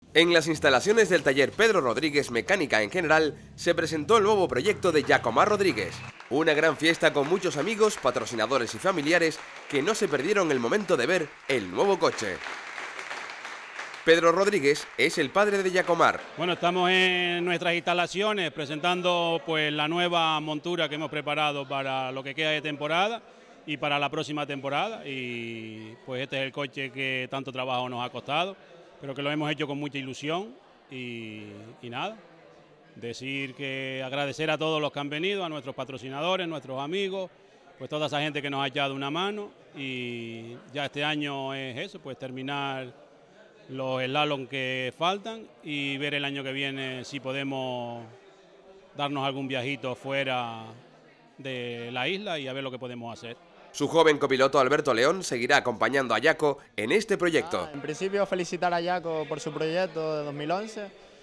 En las instalaciones del taller Pedro Rodríguez Mecánica en General se presentó el nuevo proyecto de Jacomar Rodríguez. Una gran fiesta con muchos amigos, patrocinadores y familiares que no se perdieron el momento de ver el nuevo coche. Pedro Rodríguez es el padre de Jacomar. Bueno, estamos en nuestras instalaciones presentando pues la nueva montura que hemos preparado para lo que queda de temporada y para la próxima temporada. Y pues este es el coche que tanto trabajo nos ha costado, pero que lo hemos hecho con mucha ilusión y nada, decir que agradecer a todos los que han venido, a nuestros patrocinadores, nuestros amigos, pues toda esa gente que nos ha echado una mano, y ya este año es eso, pues terminar los slalom que faltan y ver el año que viene si podemos darnos algún viajito fuera de la isla y a ver lo que podemos hacer. Su joven copiloto Alberto León seguirá acompañando a Jaco en este proyecto. En principio felicitar a Jaco por su proyecto de 2011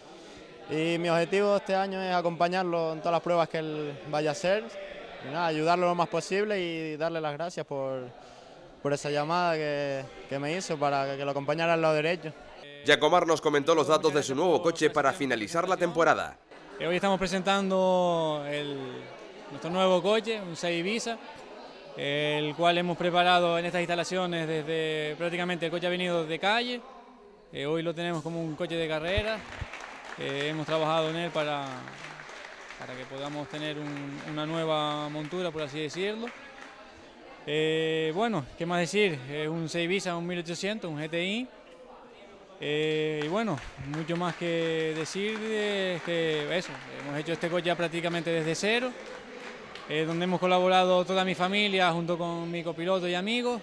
y mi objetivo este año es acompañarlo en todas las pruebas que él vaya a hacer y nada, ayudarlo lo más posible y darle las gracias por esa llamada que me hizo para que lo acompañara al lado derecho. Jacomar nos comentó los datos de su nuevo coche para finalizar la temporada. Hoy estamos presentando nuestro nuevo coche, un 6 Ibiza, el cual hemos preparado en estas instalaciones desde prácticamente el coche ha venido de calle. Hoy lo tenemos como un coche de carrera. Hemos trabajado en él para que podamos tener una nueva montura, por así decirlo. Bueno, ¿qué más decir? Es un 6 Ibiza, un 1800, un GTI. Y bueno, mucho más que decir, que eso, hemos hecho este coche ya prácticamente desde cero, donde hemos colaborado toda mi familia junto con mi copiloto y amigos.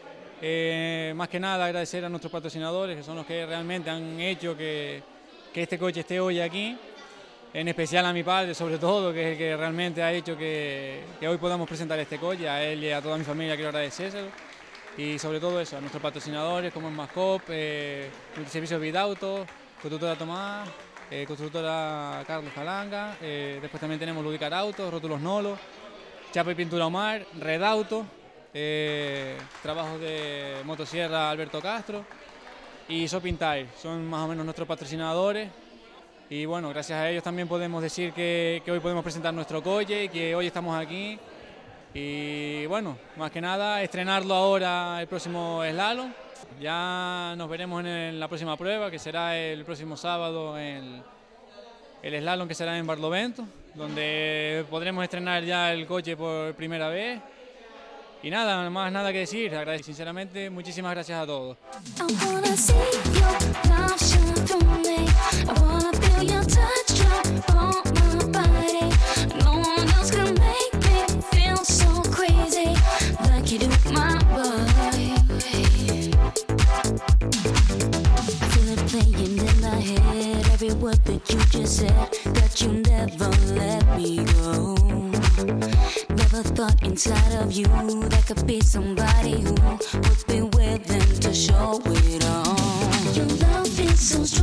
Más que nada agradecer a nuestros patrocinadores, que son los que realmente han hecho que este coche esté hoy aquí, en especial a mi padre sobre todo, que es el que realmente ha hecho que hoy podamos presentar este coche. A él y a toda mi familia quiero agradecérselo. Y sobre todo eso, a nuestros patrocinadores como es Mascop, Multiservicios Vidauto, Constructora Tomás, Constructora Carlos Calanga, después también tenemos Ludicar Autos, Rótulos Nolo, Chapa y Pintura Omar, Red Auto, trabajos de Motosierra Alberto Castro y Shopping Tire, son más o menos nuestros patrocinadores. Y bueno, gracias a ellos también podemos decir que hoy podemos presentar nuestro coche y que hoy estamos aquí. Y bueno, más que nada estrenarlo ahora el próximo slalom. Ya nos veremos en la próxima prueba, que será el próximo sábado, el slalom que será en Barlovento, donde podremos estrenar ya el coche por primera vez. Y nada, más nada que decir, sinceramente muchísimas gracias a todos. Every word that you just said, that you never let me go. Never thought inside of you there could be somebody who would be willing to show it all. Your love is so strong.